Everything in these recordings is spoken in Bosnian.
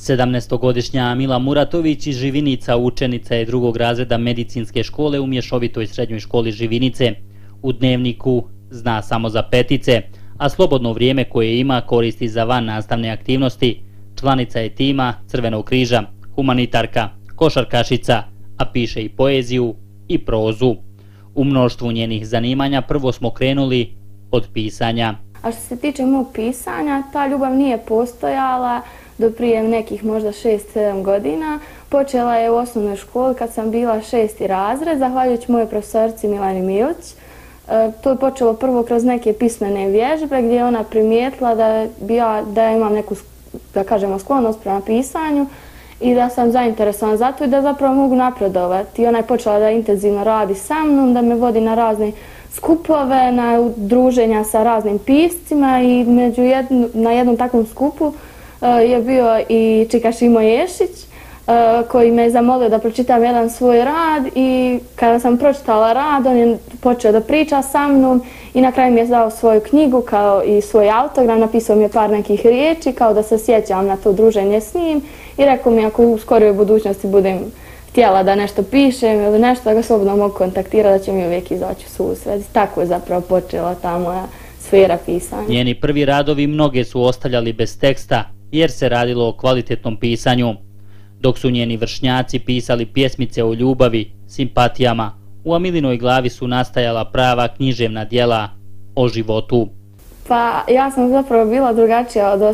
17-godišnja Amila Muratović iz Živinica učenica je 2. razreda medicinske škole u mješovitoj srednjoj školi Živinice. U dnevniku zna samo za petice, a slobodno vrijeme koje ima koristi za van nastavne aktivnosti. Članica je tima Crvenog križa, humanitarka, košarkašica, a piše i poeziju i prozu. U mnoštvu njenih zanimanja prvo smo krenuli od pisanja. A što se tiče mog pisanja, ta ljubav nije postojala do prije nekih možda 6-7 godina. Počela je u osnovnoj školi kad sam bila 6. razred, zahvaljujući mojoj profesorici Milani Milić. To je počelo prvo kroz neke pismene vježbe gdje je ona primijetila da ja imam neku, da kažemo, sklonost prema pisanju i da sam zainteresovan za to i da zapravo mogu napredovati. I ona je počela da intenzivno radi sa mnom, da me vodi na razne skupove, na druženja sa raznim piscima i na jednom takvom skupu je bio i Čika Šimo Ješić koji me je zamolio da pročitam jedan svoj rad i kada sam pročitala rad on je počeo da priča sa mnom i na kraju mi je dao svoju knjigu kao i svoj autogram, napisao mi je par nekih riječi kao da se sjećam na to druženje s njim i rekao mi ako u skorijoj budućnosti budem htjela da nešto pišem ili nešto da ga slobodno mogu kontaktirati da će mi uvijek izaći u susret. Tako je zapravo počela ta moja sfera pisanja. Njeni prvi radovi mnoge su ostavljali bez teksta jer se radilo o kvalitetnom pisanju. Dok su njeni vršnjaci pisali pjesmice o ljubavi, simpatijama, u Amilinoj glavi su nastajala prava književna djela o životu. Pa ja sam zapravo bila drugačija od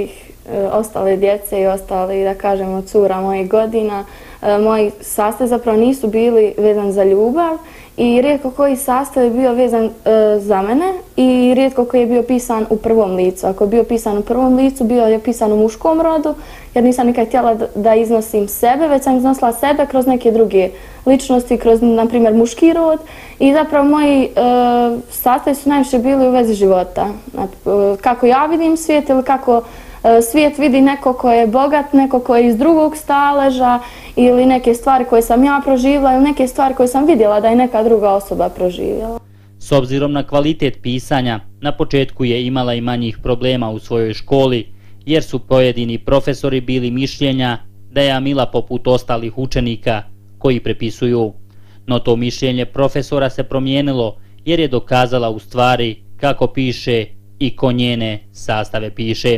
ostale djece i ostalih, da kažemo, cura mojih godina. Moji sastavi zapravo nisu bili vezani za ljubav i rijetko koji sastav je bio vezan za mene i rijetko koji je bio pisan u prvom licu. Ako je bio pisan u prvom licu, bio je pisan u muškom rodu jer nisam nikad htjela da iznosim sebe, već sam iznosila sebe kroz neke druge ličnosti, kroz, na primjer, muški rod i zapravo moji sastavi su najviše bili u vezi života. Kako ja vidim svijet ili kako svijet vidi neko ko je bogat, neko ko je iz drugog staleža ili neke stvari koje sam ja proživjela ili neke stvari koje sam vidjela da je neka druga osoba proživjela. S obzirom na kvalitet pisanja, na početku je imala i manjih problema u svojoj školi, jer su pojedini profesori bili mišljenja da je Amila poput ostalih učenika koji prepisuju. No to mišljenje profesora se promijenilo jer je dokazala u stvari kako piše i ko njene sastave piše.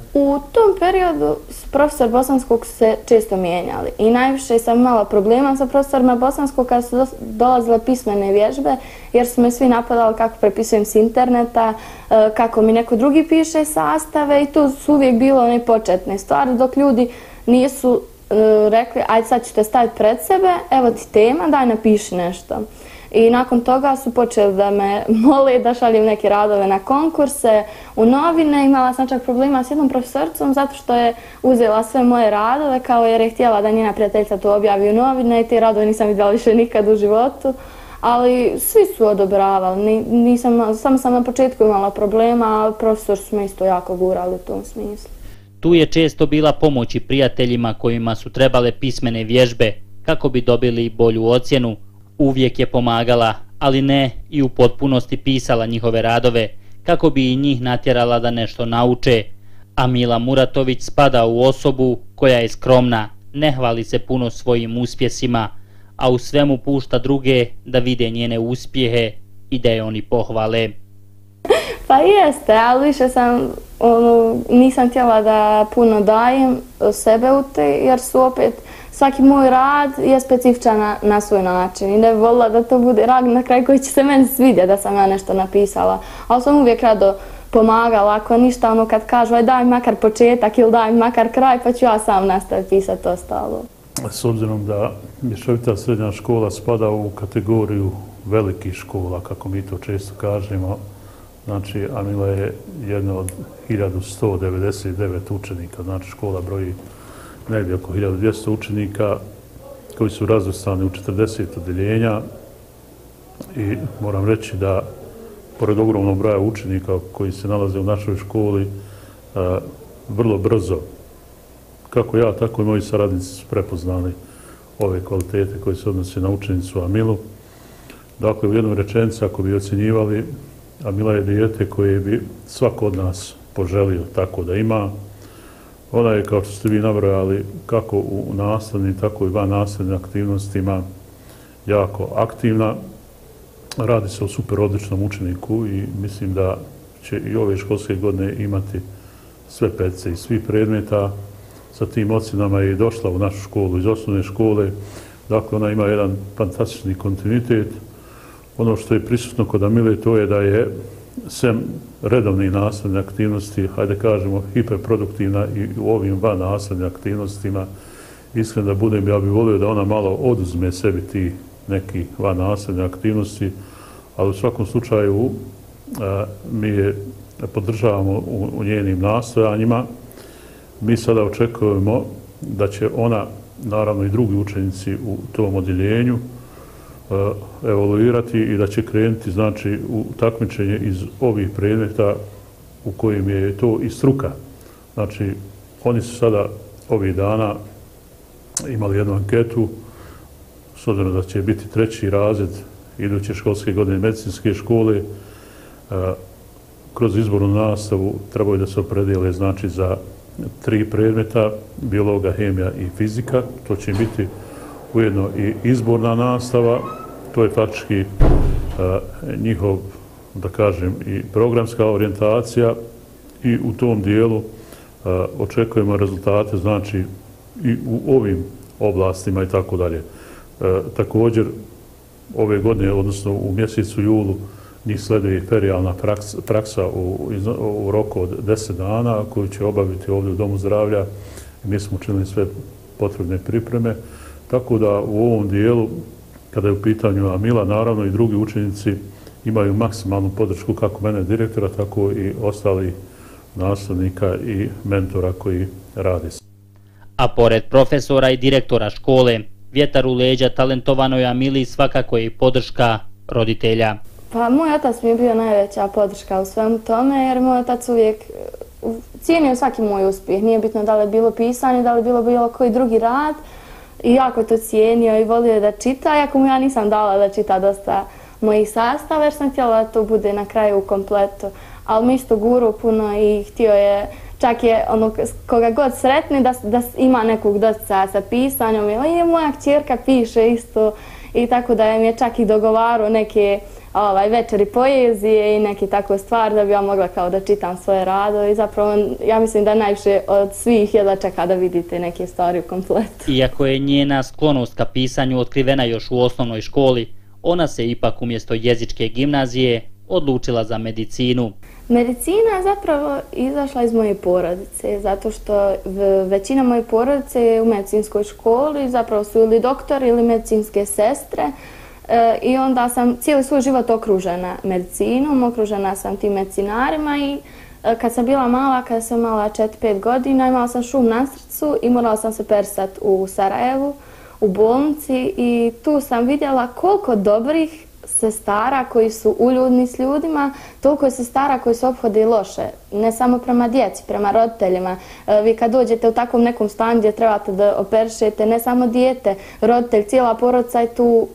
U tom periodu profesor bosanskog se često mijenjali i najviše sam imala problema sa profesorima bosanskog kada su dolazile pismene vježbe jer su me svi napadali kako prepisujem s interneta, kako mi neko drugi piše sastave i tu su uvijek bilo one početne stvari dok ljudi nisu rekli ajde sad ću te staviti pred sebe, evo ti tema, daj napiši nešto. I nakon toga su počeli da me mole da šaljem neke radove na konkurse, u novine. Imala sam čak problema s jednom profesoricom zato što je uzela sve moje radove kao jer je htjela da njena prijateljica to objavi u novine i te radove nisam vidjela više nikad u životu. Ali svi su odobravali, samo sam na početku imala problema, a profesor su me isto jako gurali u tom smislu. Tu je često bila pomoć i prijateljima kojima su trebale pismene vježbe kako bi dobili bolju ocjenu. Uvijek je pomagala, ali ne i u potpunosti pisala njihove radove, kako bi i njih natjerala da nešto nauče. Amila Muratović spada u osobu koja je skromna, ne hvali se puno svojim uspjesima, a u svemu pušta druge da vide njene uspjehe i da je oni pohvale. Pa jeste, ali više nisam htjela da puno dajem sebe u te, jer su opet svaki moj rad je specifičan na svoj način i ne bi voljela da to bude rad na kraju koji će se meni svidjeti da sam ja nešto napisala. Ali sam uvijek rado pomagala, ako ništa kad kažu aj daj makar početak ili daj makar kraj pa ću ja sam nastaviti pisati ostalo. S obzirom da mješovita srednja škola spada u kategoriju velikih škola, kako mi to često kažemo, znači Amila je jedna od 1199 učenika, znači škola broji negdje oko 1200 učenika koji su razvrstani u 40 odeljenja i moram reći da pored ogromnog broja učenika koji se nalaze u našoj školi vrlo brzo, kako ja, tako i moji saradnici su prepoznali ove kvalitete koje se odnose na učenicu Amilu. Dakle, u jednoj rečenici, ako bi ocjenjivali, Amila je dijete koje bi svako od nas poželio tako da ima. Ona je, kao što ste vi nabrojali, kako u nastavnim, tako i van nastavnim aktivnostima jako aktivna. Radi se o super odličnom učeniku i mislim da će i ove školske godine imati sve petice i svih predmeta. Sa tim ocjenama je došla u našu školu iz osnovne škole. Dakle, ona ima jedan fantastični kontinuitet. Ono što je prisutno kod Amile to je da je sem redovnih nastavnih aktivnosti, hajde kažemo, hiperproduktivna i u ovim van nastavnim aktivnostima. Iskreno da budem, ja bih volio da ona malo oduzme sebi ti neki van nastavne aktivnosti, ali u svakom slučaju mi je podržavamo u njenim nastojanjima. Mi sada očekujemo da će ona, naravno i drugi učenici u tom odjeljenju, evoluirati i da će krenuti, znači, u takmičenje iz ovih predmeta u kojim je to i struka. Znači, oni su sada ovih dana imali jednu anketu, s obzirom da će biti 3. razred iduće školske godine medicinske škole. Kroz izbornu nastavu trebaju da se opredijele, znači, za 3 predmeta, biologija, hemija i fizika. To će biti ujedno i izborna nastava. To je faktički njihov, da kažem, i programska orijentacija i u tom dijelu očekujemo rezultate, znači, i u ovim oblastima i tako dalje. Također, ove godine, odnosno u mjesecu julu, njih sleduje ferijalna praksa u roku od 10 dana koju će obaviti ovdje u Domu zdravlja. Mi smo učinili sve potrebne pripreme. Tako da u ovom dijelu, kada je u pitanju Amila, naravno i drugi učenici imaju maksimalnu podršku kako mene direktora, tako i ostalih nastavnika i mentora koji rade. A pored profesora i direktora škole, vjetar u leđa talentovanoj Amili svakako je i podrška roditelja. Pa moj otac mi je bio najveća podrška u svemu tome, jer moj otac uvijek cijenio svaki moj uspjeh. Nije bitno da li je bilo pisanje, da li je bilo koji drugi rad. I jako to cijenio i volio da čita, iako mu ja nisam dala da čita dosta mojih sastava, jer sam htjela da to bude na kraju u kompletu. Ali mi isto guru puno i htio je, čak je ono, koga god sretni da ima nekog dosta sa pisanjem. I moja kćerka piše isto i tako da mi je čak i dogovarao neke večeri poezije i neke takve stvari da bi ja mogla kao da čitam svoje rado i zapravo ja mislim da najviše od svih jedva čeka da vidite neke stvari u kompletu. Iako je njena sklonost ka pisanju otkrivena još u osnovnoj školi, ona se ipak umjesto jezičke gimnazije odlučila za medicinu. Medicina je zapravo izašla iz moje porodice, zato što većina moje porodice je u medicinskoj školi, zapravo su ili doktori ili medicinske sestre. I onda sam cijeli svoj život okružena medicinom, okružena sam tim medicinarima i kad sam bila mala, kada sam imala 4-5 godina, imala sam šum na srcu i morala sam se persat u Sarajevu, u bolnici i tu sam vidjela koliko dobrih sestara koji su uljudni s ljudima, toliko je sestara koji se ophode loše, ne samo prema djeci, prema roditeljima. Vi kad dođete u takvom nekom stanju gdje trebate da operišete ne samo dijete, roditelj, cijela porodica je tu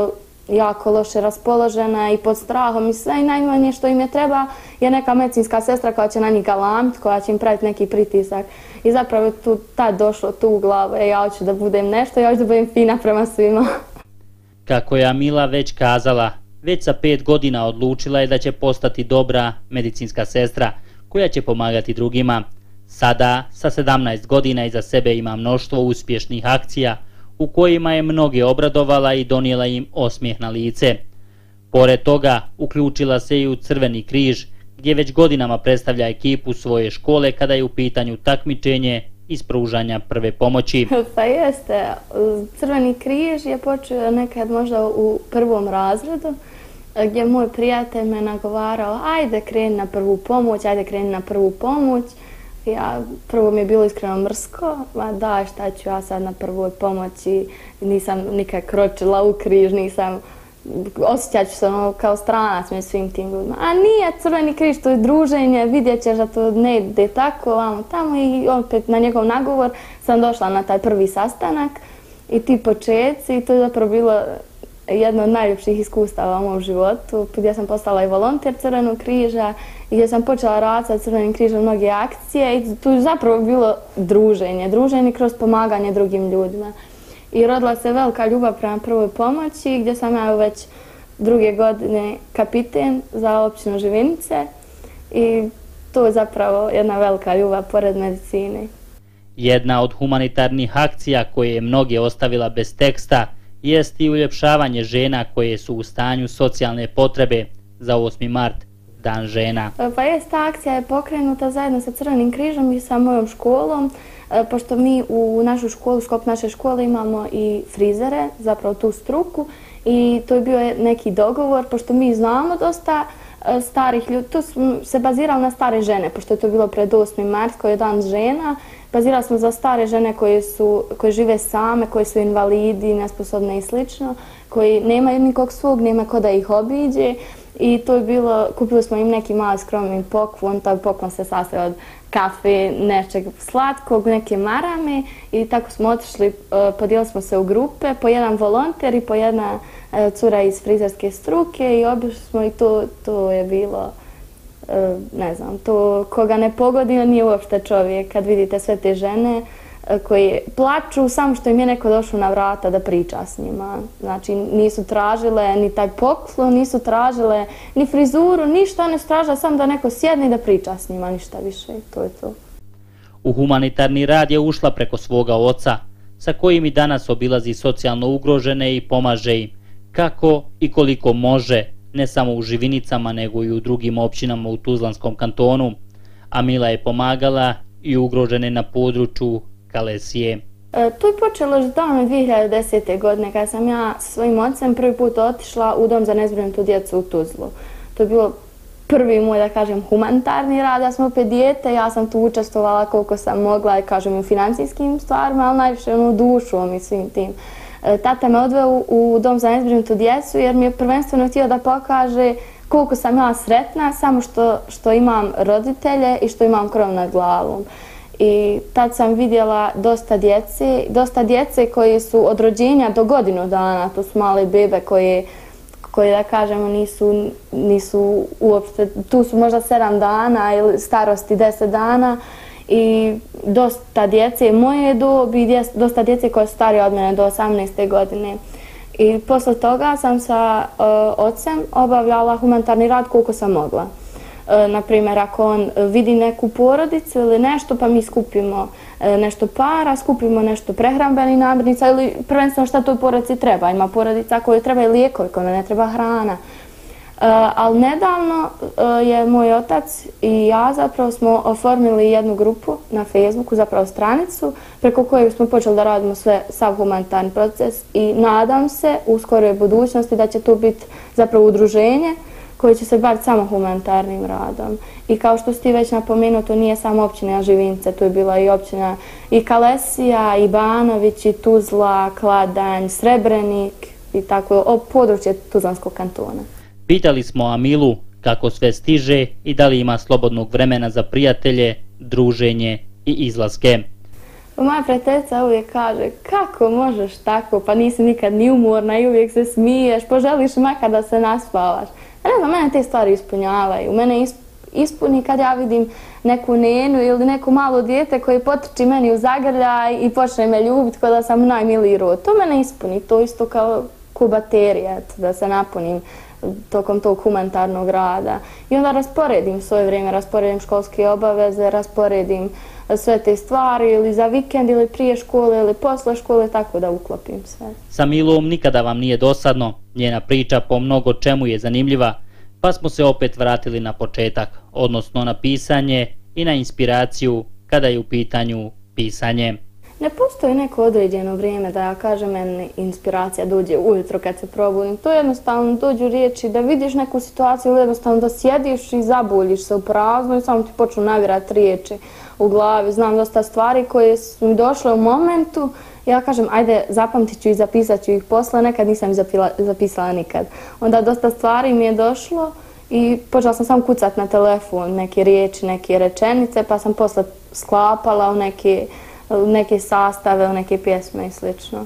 jako loše raspoložena i pod strahom i sve i najmanje što im je treba je neka medicinska sestra koja će na njih galamiti, koja će im praviti neki pritisak. I zapravo je tu tad došlo tu u glavu, ja hoću da budem nešto, ja hoću da budem fina prema svima. Kako je Amila već kazala, već sa 5 godina odlučila je da će postati dobra medicinska sestra koja će pomagati drugima. Sada, sa 17 godina iza sebe ima mnoštvo uspješnih akcija u kojima je mnoge obradovala i donijela im osmijeh na lice. Pored toga, uključila se i u Crveni križ, gdje već godinama predstavlja ekipu svoje škole kada je u pitanju takmičenje iz pružanja prve pomoći. Pa jeste, Crveni križ je počeo nekad možda u 1. razredu, gdje moj prijatelj me nagovarao, ajde kreni na prvu pomoć, ajde kreni na prvu pomoć. Ja, prvo mi je bilo iskreno mrsko, da šta ću ja sad na prvoj pomoći, nisam nikad kročila u križ, osjećat ću se kao stranac među svim tim ljudima. A nije Crveni križ, to je druženje, vidjet ćeš da to ne ide tako, vamo tamo i opet na njegov nagovor sam došla na taj prvi sastanak i ti početci i to je zapravo bilo jedno od najljepših iskustava u mom životu, gdje sam postala i volonter Crvenog križa i gdje sam počela raditi sa Crvenim križom mnoge akcije i tu je zapravo bilo druženje kroz pomaganje drugim ljudima. I rodila se velika ljubav prema prvoj pomoći, gdje sam ja već 2. godine kapiten za općinu Živinice i to je zapravo jedna velika ljubav pored medicine. Jedna od humanitarnih akcija koje je mnoge ostavila bez teksta jest i uljepšavanje žena koje su u stanju socijalne potrebe za 8. mart, Dan žena. Pa ta akcija je pokrenuta zajedno sa Crvenim križom i sa mojom školom, pošto mi u našu školu, u sklopu naše škole imamo i frizere, zapravo tu struku, i to je bio neki dogovor, pošto mi znamo dosta starih ljudi, tu smo se bazirali na stare žene, pošto je to bilo pred 8. mart koji je Dan žena. Bazirali smo za stare žene koje žive same, koje su invalidi, nesposobne i slično, koji nemaju nikog svog, nema ko da ih obiđe. I to je bilo, kupili smo im neki mali skromni poklon, taj poklon se sastoji od kafe, nečeg slatkog, neke marame i tako smo otišli, podijelili smo se u grupe, po jedan volonter i po jedna cura iz frizerske struke i obišli smo i to je bilo, ne znam, to koga ne pogodi, on nije uopšte čovjek. Kad vidite sve te žene koji plaču samo što im je neko došao na vrata da priča s njima. Znači nisu tražile ni taj poklon, nisu tražile ni frizuru, ništa, ne su tražile samo da neko sjedne i da priča s njima, ništa više. To je to. U humanitarni rad je ušla preko svoga oca, sa kojim i danas obilazi socijalno ugrožene i pomaže im kako i koliko može, ne samo u Živinicama nego i u drugim općinama u Tuzlanskom kantonu, a Mila je pomagala i ugrožene na području Kalesije. To je počelo još davno 2010. godine kada sam ja sa svojim ocem prvi put otišla u Dom za nezbrinutu djecu u Tuzlu. To je bilo prvi moj, da kažem, humanitarni rad. Ja sam opet dijete, ja sam tu učestvovala koliko sam mogla, kažem, u financijskim stvarima, ali najviše dušom i svim tim. Tata me odveo u Dom za nezbrinutu djecu jer mi je prvenstveno htio da pokaže koliko sam ja sretna samo što imam roditelje i što imam krov nad glavom. I tad sam vidjela dosta djece koji su od rođenja do godinu dana, to su male bebe koje da kažemo nisu uopšte, tu su možda 7 dana ili starosti 10 dana i dosta djece moje dobi i dosta djece koje su starije od mene do 18. godine. I posle toga sam sa ocem obavljala humanitarni rad koliko sam mogla. Naprimjer, ako on vidi neku porodicu ili nešto, pa mi skupimo nešto para, skupimo nešto prehrambenih namirnica ili prvenstveno šta toj porodici treba. Ima porodica koje treba i lijekovi, kojima ne treba hrana. Ali nedavno je moj otac i ja zapravo smo oformili jednu grupu na Facebooku, zapravo stranicu, preko koje smo počeli da radimo sav humanitarni proces i nadam se u skoroj budućnosti da će to biti zapravo udruženje koje će se baviti samo humanitarnim radom. I kao što ste već napomenuo, to nije samo općina Živinice, tu je bila i općina i Kalesija, i Banović, i Tuzla, Kladanj, Srebrenik i tako područje Tuzlanskog kantona. Pitali smo Amilu kako sve stiže i da li ima slobodnog vremena za prijatelje, druženje i izlaske. Moja prijateljica uvijek kaže, kako možeš tako, pa nisi nikad ni umorna i uvijek se smiješ, poželiš makar da se naspavaš. Ne znam, mene te stvari ispunjavaju. Mene ispuni kad ja vidim neku nenu ili neko malo dijete koji potrči meni u zagrljaj i počne me ljubiti kao da sam najmiliji rod. To mene ispuni, to isto kao baterija, da se napunim tokom tog humanitarnog rada. I onda rasporedim svoje vrijeme, rasporedim školske obaveze, rasporedim sve te stvari ili za vikend ili prije škole ili posle škole, tako da uklopim sve. Sa Milom nikada vam nije dosadno, njena priča po mnogo čemu je zanimljiva, pa smo se opet vratili na početak, odnosno na pisanje i na inspiraciju kada je u pitanju pisanje. Ne postoji neko određeno vrijeme da ja kažem meni inspiracija dođe ujutro kad se probudim. To jednostavno dođu riječi da vidiš neku situaciju ili jednostavno da sjediš i zabuljiš se u prazno i samo ti počnu navirati riječi u glavi. Znam dosta stvari koje su mi došle u momentu. Ja kažem, ajde, zapamtit ću i zapisat ću ih posle, nekad nisam zapisala nikad. Onda dosta stvari mi je došlo i počela sam samo kucat na telefon, neke riječi, neke rečenice, pa sam posle sklapala u neke sastave, u neke pjesme i slično.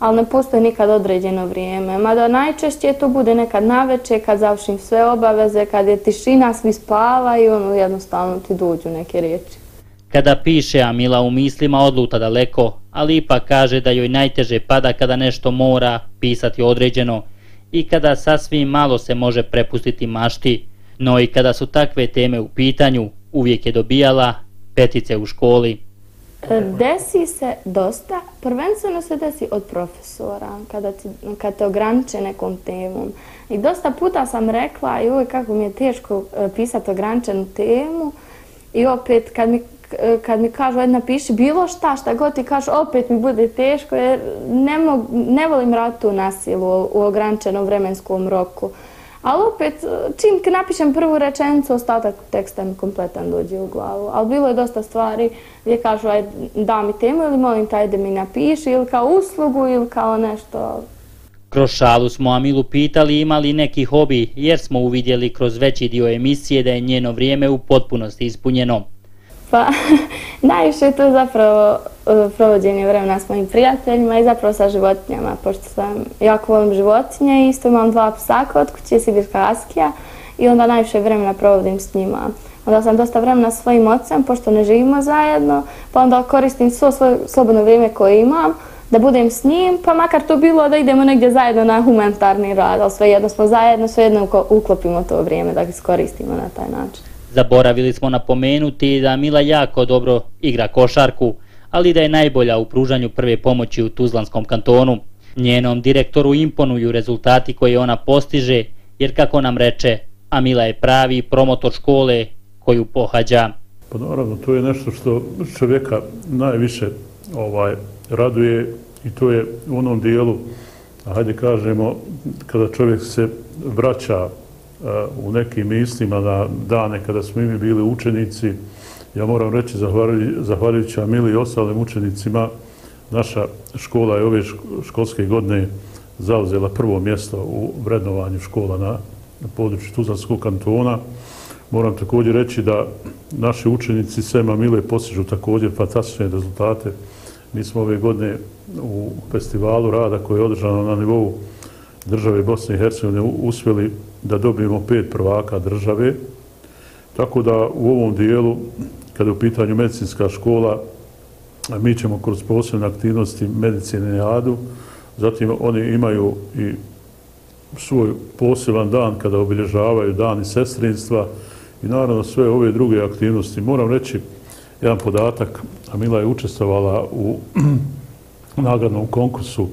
ali ne postoji nikad određeno vrijeme. Mada najčešće to bude nekad navečer, kad završim sve obaveze, kad je tišina, svi spavaju, jednostavno ti dođu neke riječi. Kada piše, Amila u mislima odluta daleko, ali ipak kaže da joj najteže pada kada nešto mora pisati određeno i kada sasvim malo se može prepustiti mašti, no i kada su takve teme u pitanju, uvijek je dobijala petice u školi. Desi se dosta, prvenstveno se desi od profesora, kad te ograniče nekom temom. I dosta puta sam rekla, joj kako mi je teško pisati ograničenu temu, i opet kad mi kažu ajde napiši bilo šta god ti kažu, opet mi bude teško jer ne volim raditi tu nasilu u ograničenom vremenskom roku. Ali opet, čim napišem prvu rečenicu, ostatak teksta mi kompletan dođe u glavu. Ali bilo je dosta stvari gdje kažu ajde da mi temu ili molim te ajde mi napiši ili kao uslugu ili kao nešto. Kroz šalu smo Amilu pitali ima li neki hobi jer smo uvidjeli kroz veći dio emisije da je njeno vrijeme u potpunosti ispunjeno. Pa, najviše je to zapravo provođenje vremena s mojim prijateljima i zapravo sa životinjama, pošto sam jako volim životinje i isto imam 2 psa kod kuće, sibirska haskija, i onda najviše vremena provodim s njima. Onda sam dosta vremena s svojim ocem, pošto ne živimo zajedno, pa onda koristim svo svoje slobodno vrijeme koje imam, da budem s njim, pa makar to bilo da idemo negdje zajedno na humanitarni rad, ali svejedno smo zajedno, svejedno uklopimo to vrijeme da iskoristimo na taj način. Zaboravili smo napomenuti da Amila jako dobro igra košarku, ali da je najbolja u pružanju prve pomoći u Tuzlanskom kantonu. Njenom direktoru imponuju rezultati koje ona postiže, jer kako nam reče, Amila je pravi promotor škole koju pohađa. Pa naravno, to je nešto što čovjeka najviše raduje i to je u onom dijelu, hajde kažemo, kada čovjek se vraća u nekim mislima na dane kada smo i mi bili učenici. Ja moram reći, zahvaljujući Amili i ostalim učenicima, naša škola je ove školske godine zauzela prvo mjesto u vrednovanju škola na području Tuzlanskog kantona. Moram također reći da naši učenici sem Amile postižu također fantastične rezultate. Mi smo ove godine u festivalu rada koji je održano na nivou države Bosne i Hercegovine uspjeli da dobijemo 5 prvaka države. Tako da u ovom dijelu, kada je u pitanju medicinska škola, mi ćemo kroz posebne aktivnosti medicine jadu, zatim oni imaju i svoj poseban dan kada obilježavaju dani sestrinstva i naravno sve ove druge aktivnosti. Moram reći jedan podatak, Amila je učestvovala u nagradnom konkursu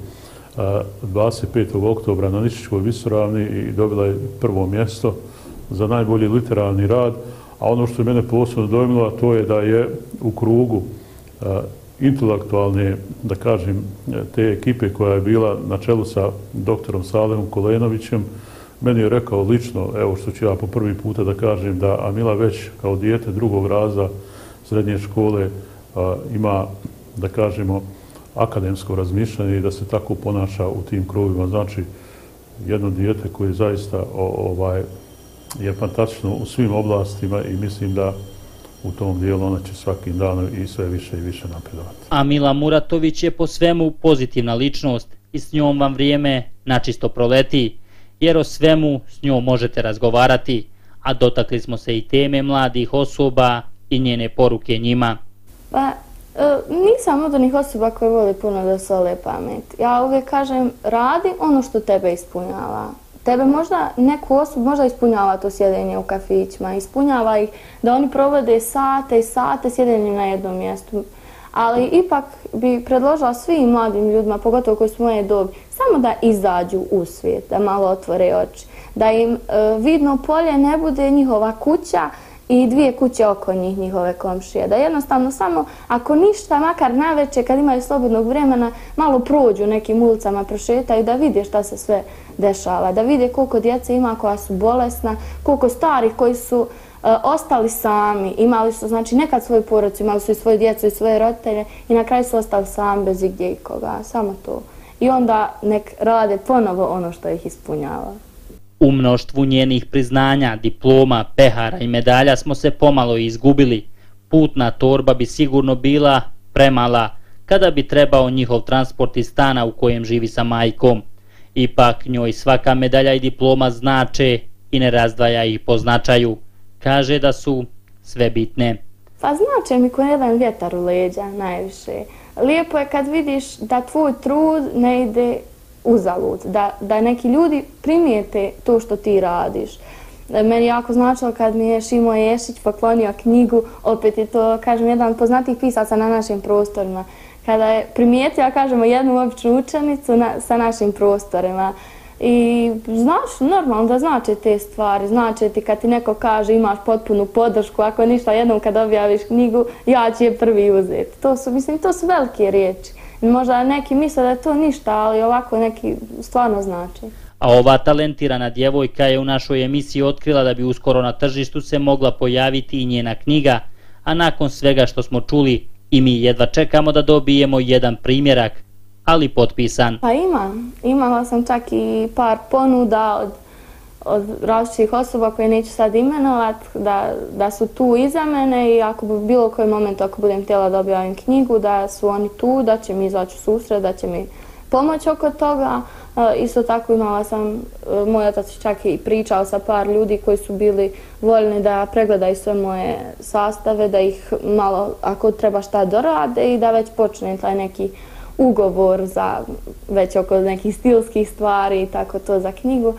25. oktobra na Nišićkoj visoravni i dobila je prvo mjesto za najbolji literarni rad, a ono što je mene posebno dojmilo, to je da je u krugu intelektualne, da kažem, te ekipe koja je bila na čelu sa doktorom Salehom Kolenovićem, meni je rekao lično, evo što ću ja po prvi puta da kažem, da Amila već kao dijete 2. razreda srednje škole ima, da kažemo, akademsko razmišljanje i da se tako ponaša u tim krugovima. Znači, jedno dijete koje zaista je fantastično u svim oblastima i mislim da u tom dijelu ona će svakim danom i sve više i više napredovati. Amila Muratović je po svemu pozitivna ličnost i s njom vam vrijeme načisto proleti, jer o svemu s njom možete razgovarati, a dotakli smo se i teme mladih osoba i njene poruke njima. Pa, nisam od onih osoba koje vole puno da sole pamet. Ja uvijek kažem, radi ono što tebe ispunjava. Tebe možda neku osobu možda ispunjava to sjedenje u kafićima, ispunjava ih da oni provode sate i sate sjedenjem na jednom mjestu. Ali ipak bi predložila svim mladim ljudima, pogotovo koji su moje dobi, samo da izađu u svijet, da malo otvore oči. Da im vidno polje ne bude njihova kuća i 2 kuće oko njih, njihove komšije. Da jednostavno samo, ako ništa, makar navečer kad imaju slobodnog vremena, malo prođu nekim ulicama, prošetaju, da vide šta se sve dešava. Da vide koliko djece ima koja su bolesna, koliko starih koji su ostali sami, imali su znači nekad svoju porodicu, imali su i svoju djecu i svoje roditelje i na kraju su ostali sami bez igdje ikoga, samo to. I onda nek rade ponovo ono što ih ispunjava. U mnoštvu njenih priznanja, diploma, pehara i medalja smo se pomalo izgubili. Putna torba bi sigurno bila premala kada bi trebao njihov transport iz stana u kojem živi sa majkom. Ipak njoj svaka medalja i diploma znače i ne razdvaja ih po značaju. Kaže da su sve bitne. Pa znače mi ko jedan vjetar u leđa najviše. Lijepo je kad vidiš da tvoj trud ne ide uzalud, da neki ljudi primijete to što ti radiš. Meni jako značilo kad mi je Šimo Ješić poklonio knjigu, opet je to, kažem, jedan od poznatijih pisaca na našim prostorima. Kada je primijetio, kažemo, jednu običnu učenicu sa našim prostorima. I znaš, normalno da znače te stvari, znače ti kad ti neko kaže imaš potpunu podršku, ako ništa, jednom kad objaviš knjigu, ja ću je prvi uzeti. To su velike riječi. Možda neki misle da je to ništa, ali ovako neki stvarno znači. A ova talentirana djevojka je u našoj emisiji otkrila da bi uskoro na tržištu se mogla pojaviti i njena knjiga, a nakon svega što smo čuli i mi jedva čekamo da dobijemo jedan primjerak, ali potpisan. Pa imala sam čak i par ponuda od različitih osoba koje neću sad imenovati, da su tu iza mene i ako bi bilo koji moment, ako budem htjela da objavim knjigu, da su oni tu, da će mi izaći u susret, da će mi pomoći oko toga. Isto tako imala sam, moj otac čak i pričao sa par ljudi koji su bili voljni da pregledaju sve moje sastave, da ih malo, ako treba šta dorade i da već počne taj neki ugovor za već oko nekih stilskih stvari i tako to za knjigu.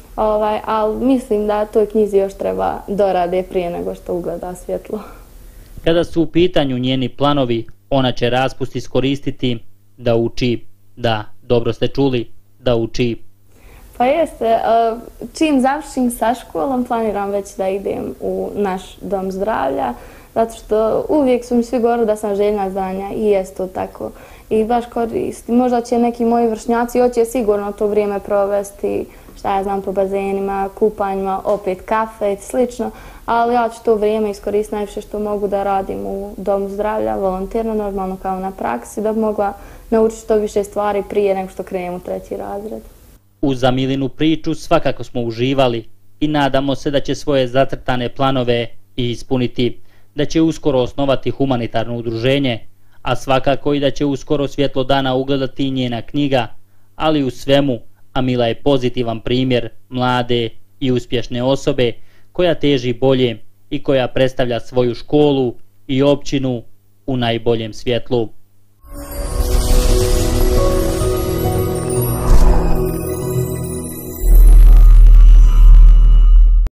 Ali mislim da toj knjizi još treba dorade prije nego što ugleda svjetlo. Kada su u pitanju njeni planovi, ona će raspust iskoristiti da uči. Da, dobro ste čuli, da uči. Pa jeste, čim završim sa školom planiram već da idem u naš dom zdravlja, zato što uvijek su mi svi govorili da sam željna znanja i jest to tako. I baš koristim. Možda će neki moji vršnjaci hoće sigurno to vrijeme provesti, šta ja znam, po bazenima, kupanjima, opet kafe i slično, ali ja ću to vrijeme iskoristiti najviše što mogu da radim u domu zdravlja, volontirno, normalno kao na praksi, da bi mogla naučiti što više stvari prije nego što krenem u 3. razred. Uz Amilinu priču svakako smo uživali i nadamo se da će svoje zacrtane planove i ispuniti, da će uskoro osnovati humanitarno udruženje, a svakako i da će uskoro svjetlo dana ugledati njena knjiga, ali u svemu Amila je pozitivan primjer mlade i uspješne osobe koja teži bolje i koja predstavlja svoju školu i općinu u najboljem svjetlu.